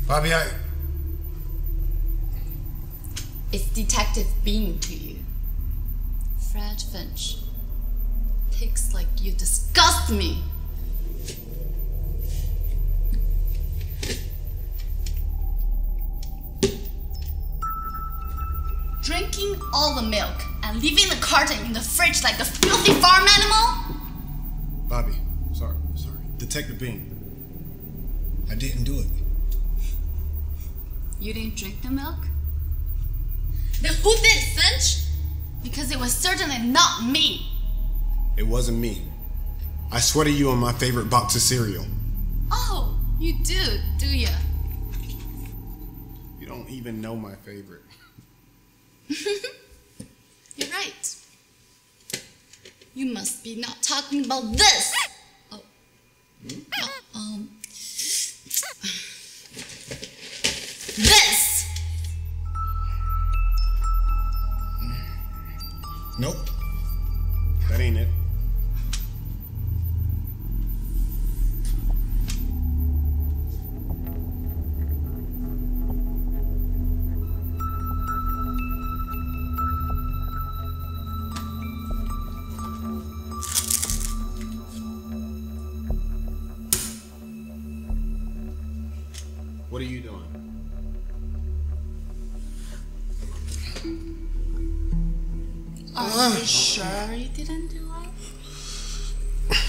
Bobby, It's Detective Bean to you. Fred Finch. Pigs like you disgust me. Drinking all the milk and leaving the carton in the fridge like a filthy farm animal? Bobby, sorry. Detective Bean. I didn't do it. You didn't drink the milk? Then who did, Finch? Because it was certainly not me. It wasn't me. I swear to you on my favorite box of cereal. Oh, you do ya? You don't even know my favorite. You're right. You must be not talking about this. Oh. This. Nope. That ain't it. What are you doing? Are you sure you didn't do it?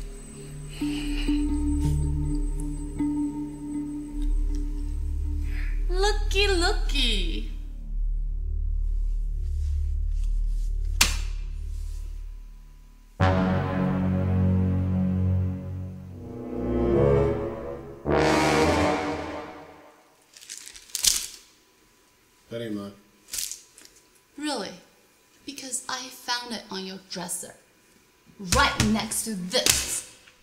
Looky. That ain't mine. Really? Because I found it on your dresser. Right next to this.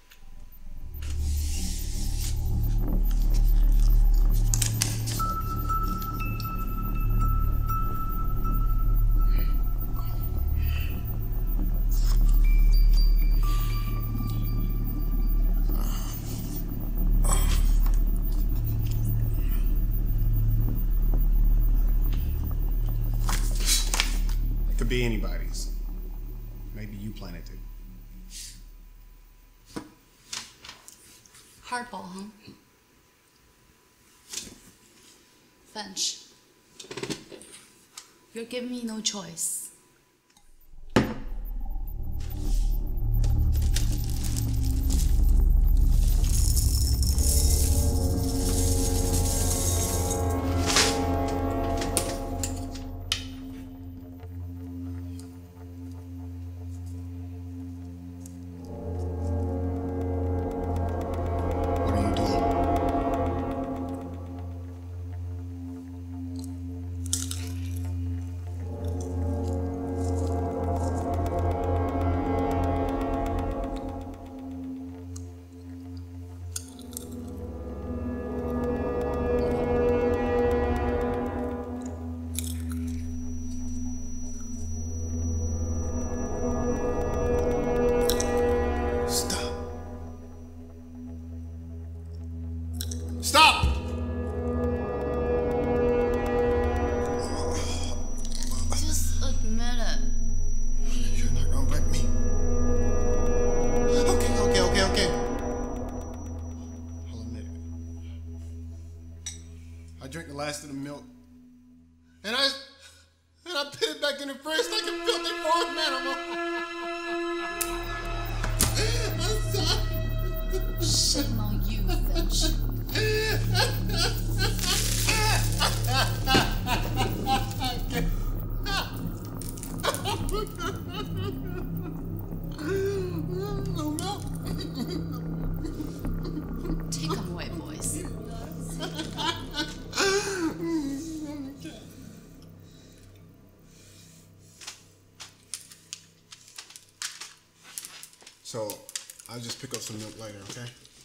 Could be anybody's. Maybe you planted it. Hardball, huh? Finch, you're giving me no choice. Stop! Just admit it. You're not gonna let me. Okay. I'll admit it. I drank the last of the milk. And I put it back in the fridge like a filthy farm animal. I'm sorry. Shame on you, Finch. Take them away, boys. So, I'll just pick up some milk later, okay?